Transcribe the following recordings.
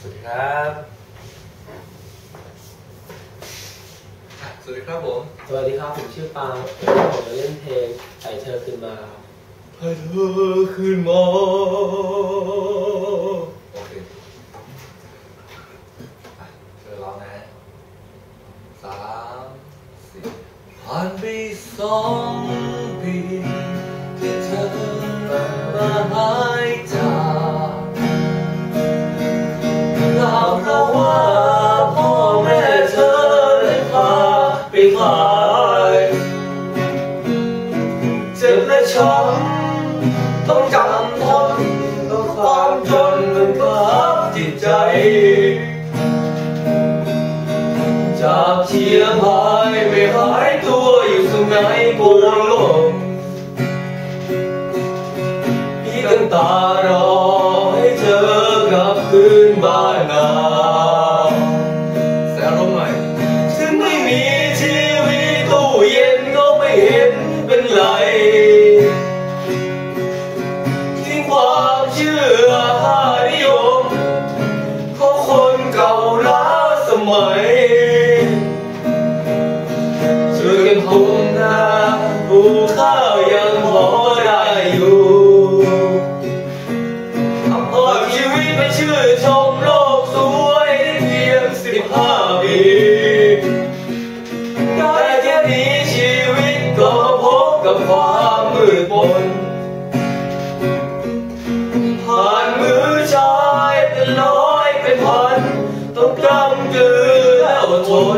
วัสดีครับสวัสดีครับผมสวัสดีครับผมชื่อปาล์มผมจะเล่นเพลงให้เธอขึ้นมาให้เธอขึ้นมาโอเคเธอร้องนะ3 4ผ่านไป2 ปีที่เธอมาหายจากข่าวเพราะว่าพ่อแม่เธอได้พาไปขายเจ็บและช้ำต้องจำทนต้องความจนมันทับจิตใจจากเชียงรายไม่หายตัวอยู่ตรงไหนโกนลงพี่ตั้งตารอให้เธอกลับคืนบ้านนาแสร้งใหม่ถึงไม่มีทีวีตู้เย็นก็ไม่เห็นเป็นไรทิ้งความเชื่อค่านิยมของคนเก่าล้าสมัยช่วยกันหุงนาหุงข้าวยังพอได้อยู่ชีวิตไม่ชื่อชมโลกสวยได้เพียง15 ปีได้แค่นี้ชีวิตก็พบกับความมืดมนผ่านมือชายเป็นร้อยเป็นพันต้องกำกือและอดทน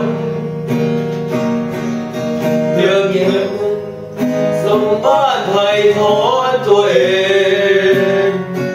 เพื่อเงินส่งบ้านไถ่ถอนตัวเอง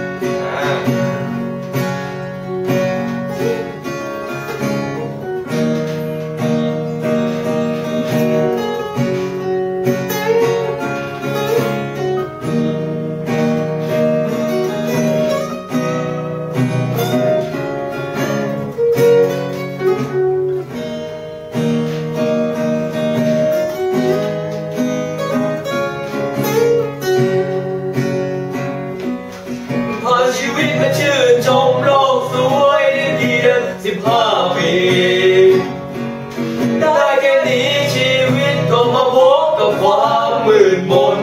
ชีวิตมาชื่นชมโลกสวยได้เพียง15 ปีได้แค่นี้ชีวิตก็มาพบกับความมืดมน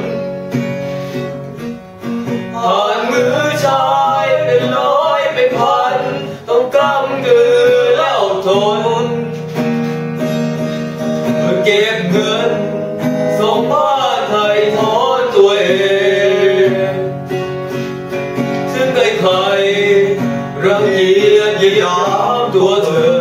ผ่านมือชายเป็นร้อยเป็นพันต้องกำกือและอดทนเพื่อเก็บเงินส่งบ้านไถ่ถอนตัวเองซึ่งใครรังเกียจเหยียดหยามตัวเธอ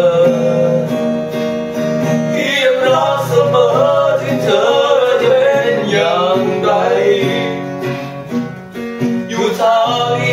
พี่ยังรักเสมอถึงเธอจะเป็นอย่างไรอยู่ทาง